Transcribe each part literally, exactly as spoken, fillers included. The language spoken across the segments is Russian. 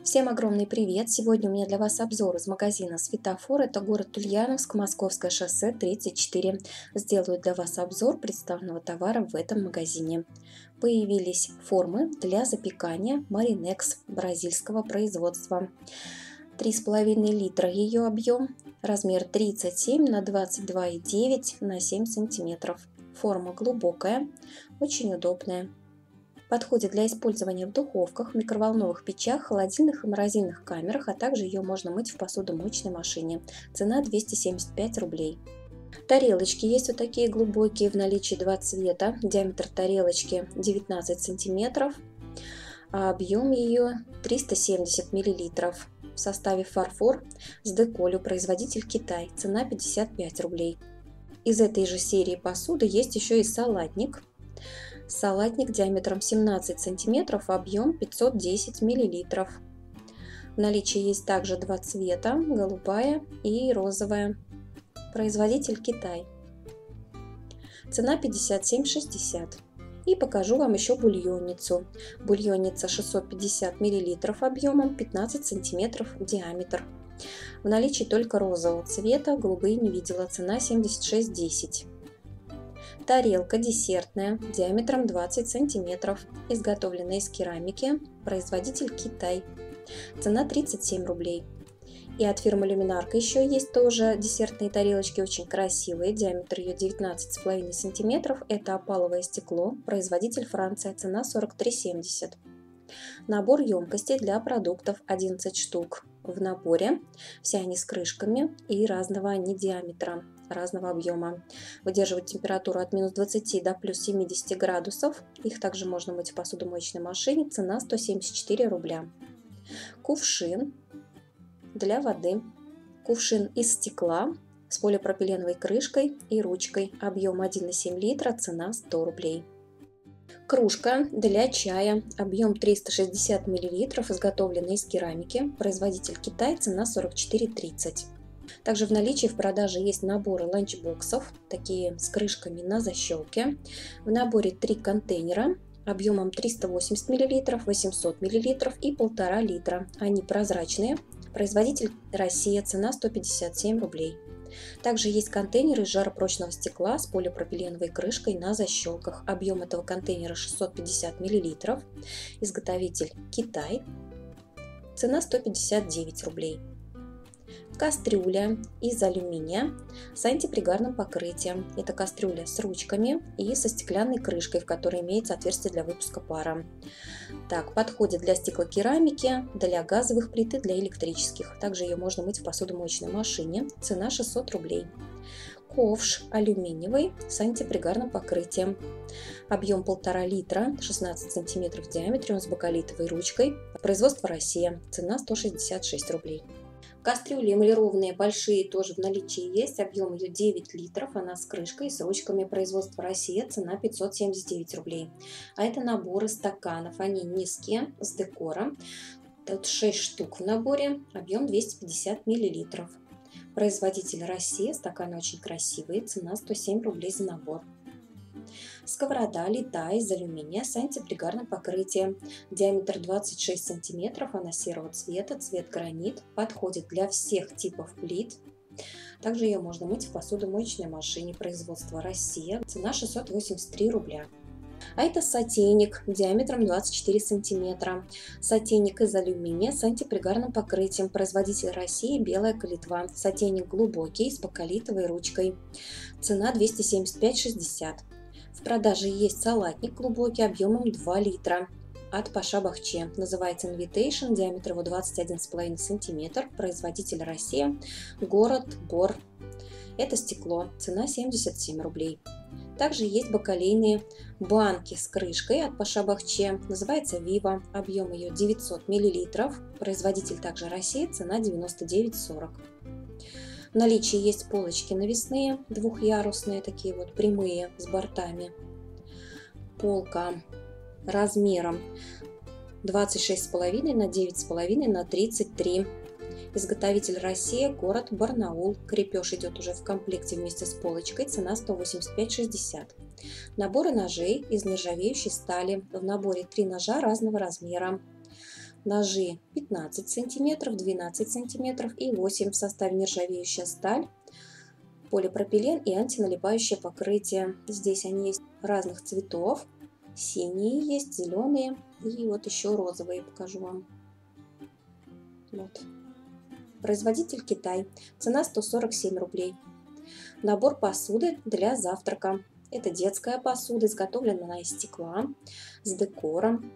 Всем огромный привет! Сегодня у меня для вас обзор из магазина «Светофор». Это город Ульяновск, Московское шоссе тридцать четыре. Сделаю для вас обзор представленного товара в этом магазине. Появились формы для запекания Marinex бразильского производства. три с половиной литра ее объем, размер тридцать семь на двадцать два и девять на семь сантиметров. Форма глубокая, очень удобная. Подходит для использования в духовках, микроволновых печах, холодильных и морозильных камерах, а также ее можно мыть в посудомоечной машине. Цена двести семьдесят пять рублей. Тарелочки есть вот такие глубокие, в наличии два цвета. Диаметр тарелочки девятнадцать сантиметров, а объем ее триста семьдесят миллилитров. В составе фарфор с деколью, производитель Китай. Цена пятьдесят пять рублей. Из этой же серии посуды есть еще и салатник. Салатник диаметром семнадцать сантиметров, объем пятьсот десять миллилитров. В наличии есть также два цвета, голубая и розовая. Производитель Китай. Цена пятьдесят семь шестьдесят. И покажу вам еще бульонницу. Бульонница шестьсот пятьдесят миллилитров объемом, пятнадцать сантиметров диаметр. В наличии только розового цвета, голубые не видела. Цена семьдесят шесть десять. Тарелка десертная, диаметром двадцать сантиметров, изготовленная из керамики, производитель Китай. Цена тридцать семь рублей. И от фирмы Люминарка еще есть тоже десертные тарелочки, очень красивые, диаметр ее девятнадцать с половиной сантиметров, это опаловое стекло, производитель Франция, цена сорок три семьдесят. Набор емкостей для продуктов одиннадцать штук. В наборе все они с крышками и разного они диаметра, разного объема. Выдерживают температуру от минус двадцати до плюс семидесяти градусов. Их также можно мыть в посудомоечной машине. Цена сто семьдесят четыре рубля. Кувшин для воды. Кувшин из стекла с полипропиленовой крышкой и ручкой. Объем один и семь литра. Цена сто рублей. Кружка для чая, объем триста шестьдесят миллилитров, изготовленная из керамики, производитель Китай, цена сорок четыре тридцать. Также в наличии в продаже есть наборы ланчбоксов, такие с крышками на защелке. В наборе три контейнера объемом триста восемьдесят миллилитров, восемьсот миллилитров и полтора литра. Они прозрачные, производитель Россия, цена сто пятьдесят семь рублей. Также есть контейнеры из жаропрочного стекла с полипропиленовой крышкой на защелках. Объем этого контейнера шестьсот пятьдесят миллилитров. Изготовитель Китай. Цена сто пятьдесят девять рублей. Кастрюля из алюминия с антипригарным покрытием. Это кастрюля с ручками и со стеклянной крышкой, в которой имеется отверстие для выпуска пара. Так, подходит для стеклокерамики, для газовых плит и для электрических. Также ее можно мыть в посудомоечной машине. Цена шестьсот рублей. Ковш алюминиевый с антипригарным покрытием. Объем полтора литра, шестнадцать сантиметров в диаметре, он с бакелитовой ручкой. Производство Россия. Цена сто шестьдесят шесть рублей. Кастрюли эмалированные большие тоже в наличии есть, объем ее девять литров, она с крышкой, с ручками, производства Россия, цена пятьсот семьдесят девять рублей. А это наборы стаканов, они низкие, с декором, тут шесть штук в наборе, объем двести пятьдесят миллилитров. Производитель Россия, стаканы очень красивые, цена сто семь рублей за набор. Сковорода литая из алюминия с антипригарным покрытием. Диаметр двадцать шесть сантиметров, она серого цвета, цвет гранит. Подходит для всех типов плит. Также ее можно мыть в посудомоечной машине, производства Россия. Цена шестьсот восемьдесят три рубля. А это сотейник диаметром двадцать четыре сантиметра. Сотейник из алюминия с антипригарным покрытием. Производитель России, белая калитва. Сотейник глубокий с бакелитовой ручкой. Цена двести семьдесят пять шестьдесят. В продаже есть салатник глубокий объемом два литра от Паша Бахче. Называется Invitation, диаметр его двадцать один с половиной сантиметр. Производитель Россия, город Бор. Это стекло, цена семьдесят семь рублей. Также есть бакалейные банки с крышкой от Паша Бахче. Называется Viva, объем ее девятьсот миллилитров. Производитель также Россия, цена девяносто девять сорок. В наличии есть полочки навесные, двухъярусные, такие вот прямые, с бортами. Полка размером двадцать шесть с половиной на девять с половиной на тридцать три. Изготовитель Россия, город Барнаул. Крепеж идет уже в комплекте вместе с полочкой, цена сто восемьдесят пять шестьдесят. Наборы ножей из нержавеющей стали. В наборе три ножа разного размера. ножи пятнадцать сантиметров, двенадцать сантиметров и восемь в составе нержавеющая сталь, полипропилен и антиналипающее покрытие. Здесь они есть разных цветов. Синие есть, зеленые и вот еще розовые покажу вам. Вот. Производитель Китай. Цена сто сорок семь рублей. Набор посуды для завтрака. Это детская посуда, изготовлена она из стекла, с декором.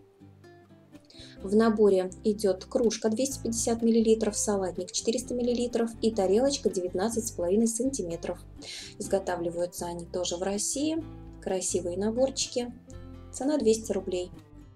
В наборе идет кружка двести пятьдесят миллилитров, салатник четыреста миллилитров и тарелочка девятнадцать с половиной сантиметров. Изготавливаются они тоже в России. Красивые наборчики. Цена двести рублей.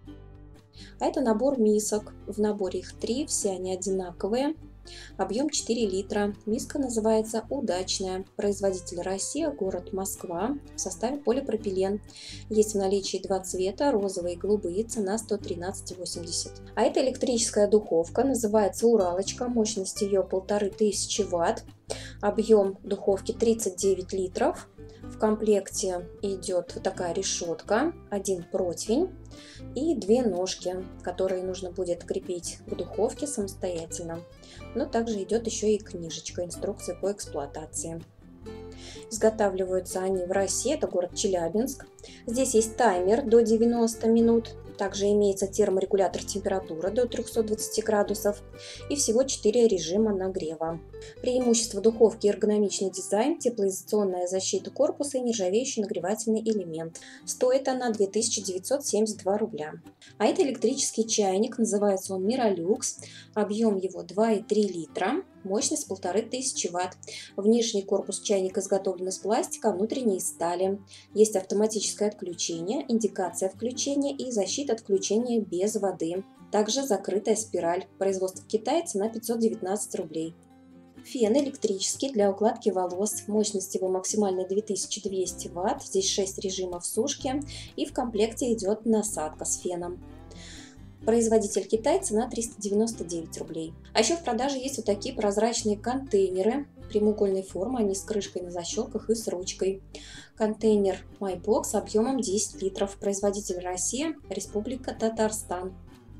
А это набор мисок. В наборе их три, все они одинаковые. Объем четыре литра. Миска называется «Удачная». Производитель Россия, город Москва. В составе полипропилен. Есть в наличии два цвета, розовые и голубые. Цена сто тринадцать восемьдесят. А это электрическая духовка. Называется «Уралочка». Мощность ее полторы тысячи ватт. Объем духовки тридцать девять литров. В комплекте идет вот такая решетка, один противень и две ножки, которые нужно будет крепить к духовке самостоятельно. Но также идет еще и книжечка, инструкция по эксплуатации. Изготавливаются они в России, это город Челябинск. Здесь есть таймер до девяноста минут. Также имеется терморегулятор температуры до трёхсот двадцати градусов и всего четыре режима нагрева. Преимущество духовки — эргономичный дизайн, теплоизоляционная защита корпуса и нержавеющий нагревательный элемент. Стоит она две тысячи девятьсот семьдесят два рубля. А это электрический чайник, называется он Миролюкс. Объем его два и три литра. Мощность полторы тысячи ватт. Внешний корпус чайника изготовлен из пластика, внутренний из стали. Есть автоматическое отключение, индикация включения и защита отключения без воды. Также закрытая спираль. Производство в Китае, цена пятьсот девятнадцать рублей. Фен электрический для укладки волос. Мощность его максимальная две тысячи двести ватт. Здесь шесть режимов сушки. И в комплекте идет насадка с феном. Производитель Китай, цена триста девяносто девять рублей. А еще в продаже есть вот такие прозрачные контейнеры прямоугольной формы, они с крышкой на защелках и с ручкой. Контейнер MyBox объемом десять литров. Производитель Россия, Республика Татарстан.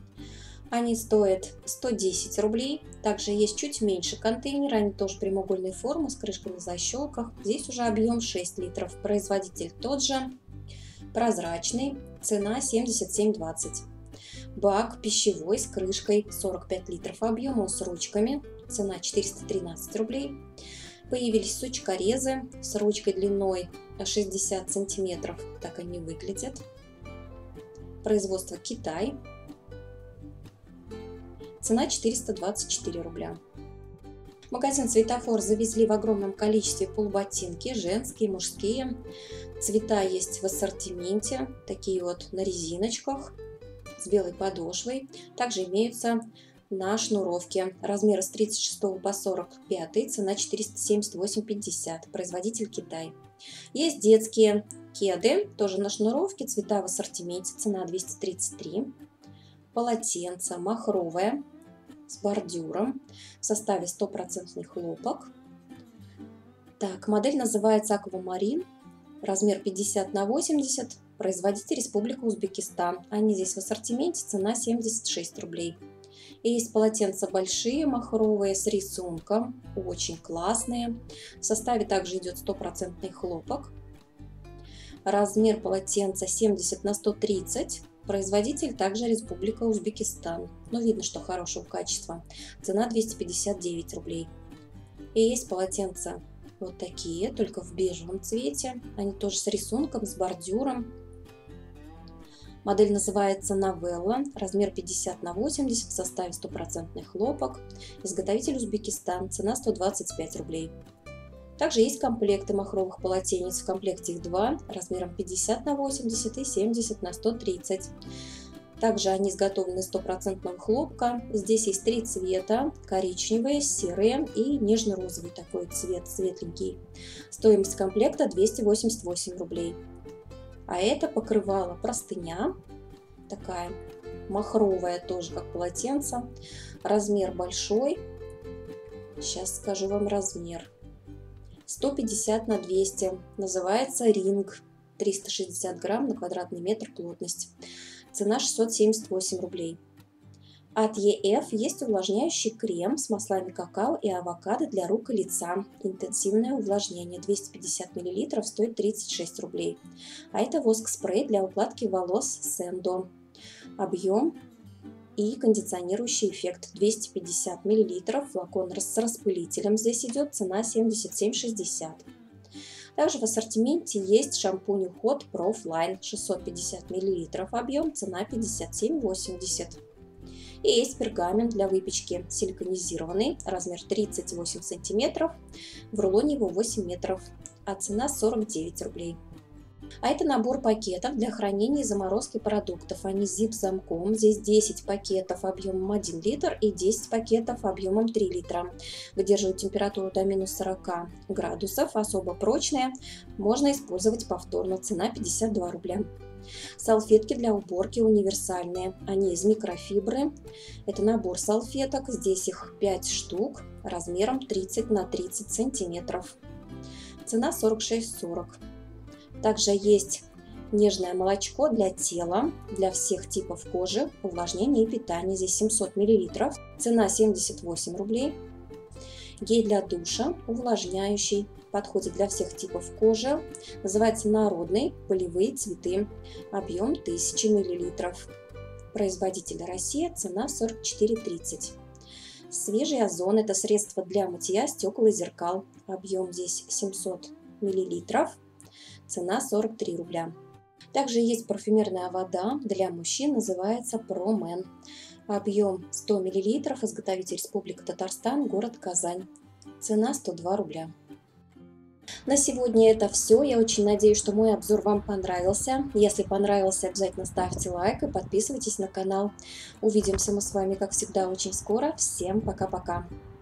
Они стоят сто десять рублей. Также есть чуть меньше контейнеры, они тоже прямоугольной формы с крышкой на защелках. Здесь уже объем шесть литров. Производитель тот же, прозрачный, цена семьдесят семь двадцать. Бак пищевой с крышкой, сорок пять литров объема, с ручками, цена четыреста тринадцать рублей. Появились сучкорезы с ручкой длиной шестьдесят сантиметров, так они выглядят. Производство Китай, цена четыреста двадцать четыре рубля. В магазин Светофор завезли в огромном количестве полботинки, женские, мужские. Цвета есть в ассортименте, такие вот на резиночках, с белой подошвой. Также имеются на шнуровке. Размеры с тридцать шестого по сорок пятый, цена четыреста семьдесят восемь пятьдесят. Производитель Китай. Есть детские кеды, тоже на шнуровке, цвета в ассортименте, цена двести тридцать три. Полотенце махровое с бордюром, в составе стопроцентный хлопок. Так, модель называется Аквамарин, размер пятьдесят на восемьдесят. Производитель Республика Узбекистан. Они здесь в ассортименте, цена семьдесят шесть рублей. И есть полотенца большие, махровые, с рисунком, очень классные. В составе также идет стопроцентный хлопок. Размер полотенца семьдесят на сто тридцать. Производитель также Республика Узбекистан. Но видно, что хорошего качества. Цена двести пятьдесят девять рублей. И есть полотенца вот такие, только в бежевом цвете. Они тоже с рисунком, с бордюром. Модель называется Новелла, размер пятьдесят на восемьдесят, в составе стопроцентный хлопок. Изготовитель Узбекистан, цена сто двадцать пять рублей. Также есть комплекты махровых полотенец, в комплекте их два, размером пятьдесят на восемьдесят и семьдесят на сто тридцать. Также они изготовлены из стопроцентного хлопка. Здесь есть три цвета: коричневые, серые и нежно-розовый такой цвет, светленький. Стоимость комплекта двести восемьдесят восемь рублей. А это покрывало простыня, такая махровая, тоже как полотенце. Размер большой. Сейчас скажу вам размер. сто пятьдесят на двести. Называется ринг. триста шестьдесят грамм на квадратный метр плотность. Цена шестьсот семьдесят восемь рублей. От и эф есть увлажняющий крем с маслами какао и авокадо для рук и лица. Интенсивное увлажнение двести пятьдесят миллилитров стоит тридцать шесть рублей. А это воск-спрей для укладки волос Сендо. Объем и кондиционирующий эффект двести пятьдесят миллилитров. Флакон с распылителем здесь идет, цена семьдесят семь шестьдесят. Также в ассортименте есть шампунь Уход Pro Fline шестьсот пятьдесят миллилитров. Объем, цена пятьдесят семь восемьдесят. И есть пергамент для выпечки силиконизированный, размер тридцать восемь сантиметров, в рулоне его восемь метров, а цена сорок девять рублей. А это набор пакетов для хранения и заморозки продуктов. Они с зип-замком. Здесь десять пакетов объемом один литр и десять пакетов объемом три литра. Выдерживают температуру до минус сорока градусов. Особо прочные. Можно использовать повторно. Цена пятьдесят два рубля. Салфетки для уборки универсальные. Они из микрофибры. Это набор салфеток. Здесь их пять штук размером тридцать на тридцать сантиметров. Цена сорок шесть сорок. Также есть нежное молочко для тела, для всех типов кожи, увлажнения и питания. Здесь семьсот миллилитров. Цена семьдесят восемь рублей. Гель для душа, увлажняющий, подходит для всех типов кожи. Называется народный, полевые цветы. Объем тысяча миллилитров. Производитель Россия, цена сорок четыре тридцать. Свежий озон, это средство для мытья стекол и зеркал. Объем здесь семьсот миллилитров. Цена сорок три рубля. Также есть парфюмерная вода для мужчин, называется Pro Men. Объем сто миллилитров, изготовитель Республика Татарстан, город Казань. Цена сто два рубля. На сегодня это все. Я очень надеюсь, что мой обзор вам понравился. Если понравился, обязательно ставьте лайк и подписывайтесь на канал. Увидимся мы с вами, как всегда, очень скоро. Всем пока-пока.